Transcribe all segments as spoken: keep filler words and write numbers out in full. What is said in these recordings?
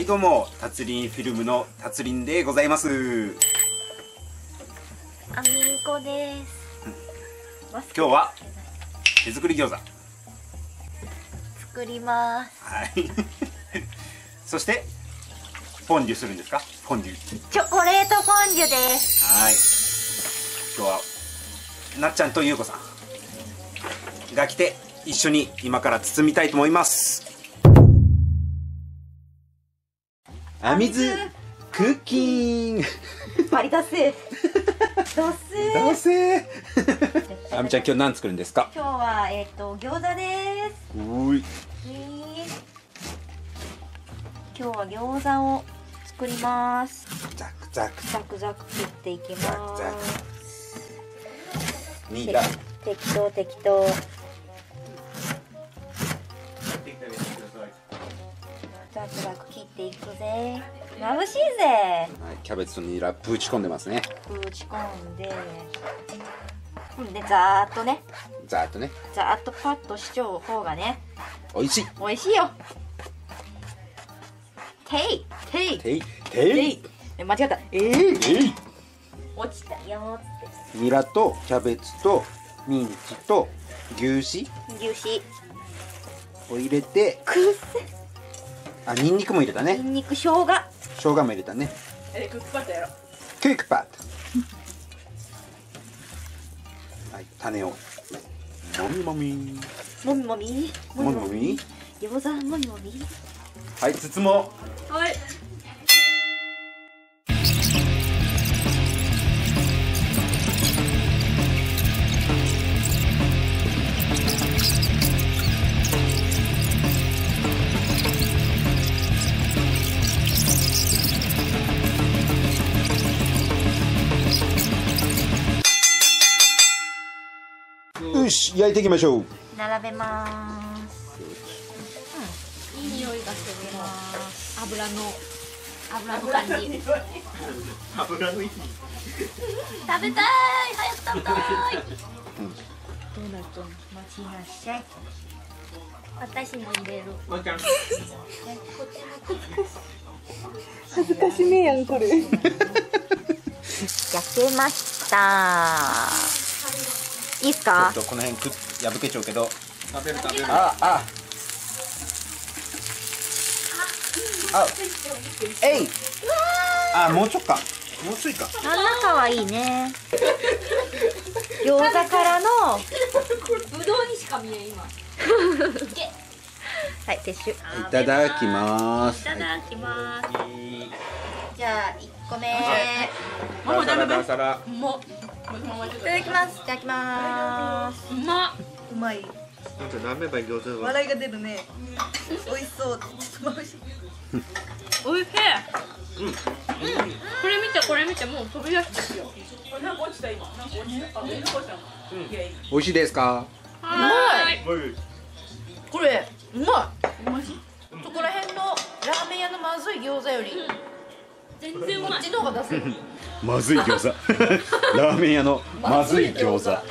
はいどうも、たつりんフィルムのたつりんでございます。 あみんこです。 今日は手作り餃子作ります。 はいそしてフォンデュするんですか？フォンデュチョコレートフォンデュです。 はい、今日はなっちゃんとゆうこさんが来て一緒に今から包みたいと思います。あみずクッキングバリダセダセダセあみちゃん、今日何作るんですか？ 今日はえっ、ー、と餃子です。 おい、 今日は餃子を作ります。 ザクザクザクザク切っていきます。 ザクザクにら適当適当。ザクザク切っていくぜ。眩しいぜ。 はい、キャベツとニラぶち込んでますね。 ぶち込んで、ほんでざーっとね、 ざーっとね、 ざーっとパッとしちゃう方がね、 おいしい。 おいしいよ。ていていていてていい。え、間違った。えー、 えい。 落ちたよーって。 ニラとキャベツとミンチと牛脂牛脂を入れて、 くっあ、ニンニクも入れたせ。ニね。 ンニク、生姜。 生姜も入れたね。 え、クックパッドやろ。 クックパッドはい、種をもみもみもみもみもみもみ。 餃子もみもみ。 はい、包もう。 はい。 よし、焼いていきましょう。 並べます。うん、いい匂いがするな。油の油の感じ。 油のいい。 食べたい、早く食べたい。ドーナツ待ちなさい。私も入れる。 恥ずかしめやんこれ。 焼けました。いいっすか？ ちょっとこの辺くっ破けちゃうけど。食べる食べる。ああ。あ。えい。あ、もうちょっか。もうちょいか。 あんな可愛いね。餃子からのぶどうにしか見えん今。 はい、撤収。いいただきます。 ただきます。じゃあいっこめ。 もうダメだ。 皿。 もう。 いただきます。いただきます。 うまっ。 うまい。 ラーメンばい餃子は。 笑いが出るね。美味しそう。ちょっと美味しい。 おいしい。うん。うん。これ見てこれ見てもう飛び出してるよ。これなんか落ちた今。なんか落ちた。あ、上に落ちた。うん。 美味しいですか？ はーい。 これうまい。うまい。そこら辺のラーメン屋のまずい餃子より全然うまい。 こっちの方が出せる。 まずい餃子。ラーメン屋のまずい餃子。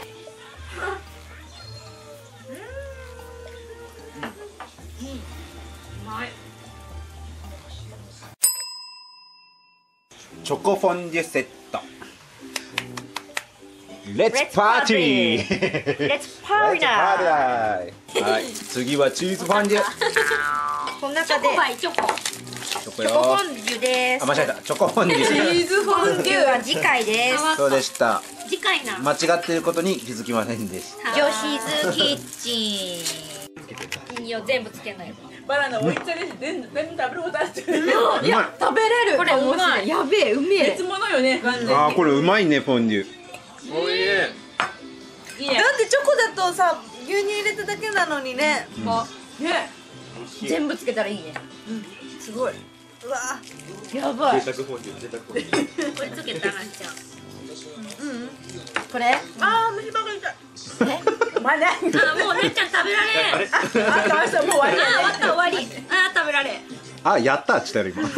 チョコフォンデュセット。レッツパーティー。 レッツパーティー。 はい、次はチーズフォンデュ。 この中でチョコバイチョコ。 チョコチョコフォンデュです。 あ、間違えた。チョコフォンデュ。 チーズフォンデュは次回です。 そうでした。 次回な。 間違っていることに気づきませんでした。 女子ズキッチン。 いいよ全部つけない。 バナナおいちゃです。全部全部食べることあってる。 うまい。 食べれる。 これうまい。 やべえ、うめえ。別物よね。完全に。 あー、これうまいね、フォンデュ。 おいしい。いいね。 だってチョコだとさ、牛乳入れただけなのにね。 あ、ね。 全部つけたらいいね。うん。すごい。うわ。やばい。 フォンデュ、贅沢フォンデュ。 これつけたらんちゃう。 うん。これ？ああ、虫歯が痛い。え？お前ね。 あ、もうねっちゃん食べられん。 あ、あ、もう終わり。 あ、終わった終わり。あ、食べられん。 あ、やったっつったよ今。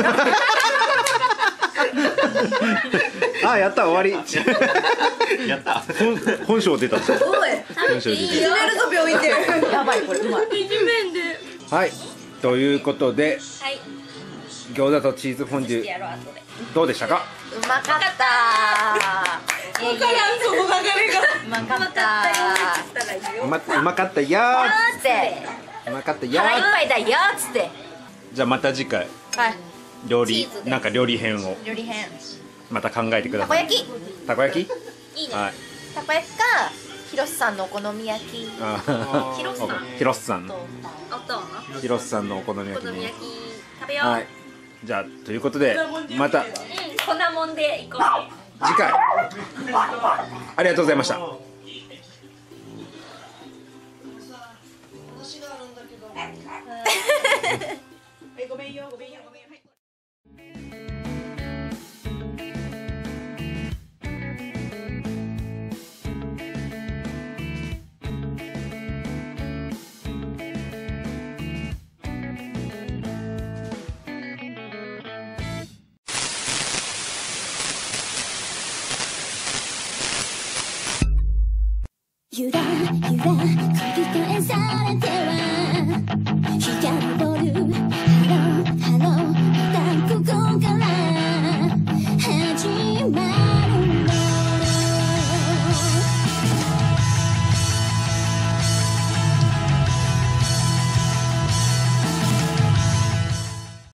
あ、やった終わり。やった。本本性出た。 おい。 本性出いじめるぞ病院で。やばいこれうまい。 いじめんで。 た。はい。ということではい。 餃子とチーズフォンデュやろう後で。 どうでしたか？ うまかったー。いやいやその流れが。 うまかったー。 うまうまかったよつってーうまかったよ腹いっーぱいだよっつってじゃあまた次回はい料理チーズでなんか料理編を料理編また考えてください。 たこ焼きたこ焼き？ いいね。 はい。 たこ焼きかひろしさんのお好み焼きあーヒロスさんヒロスさんとおとんのヒロスさんのお好みお焼きね好み焼き食べよう。 はい。じゃあということでまたうん、粉もんで行こう。 次回ありがとうございました。 ごめんよ、ごめんよ、ごめんよ。はい。 ゆらゆら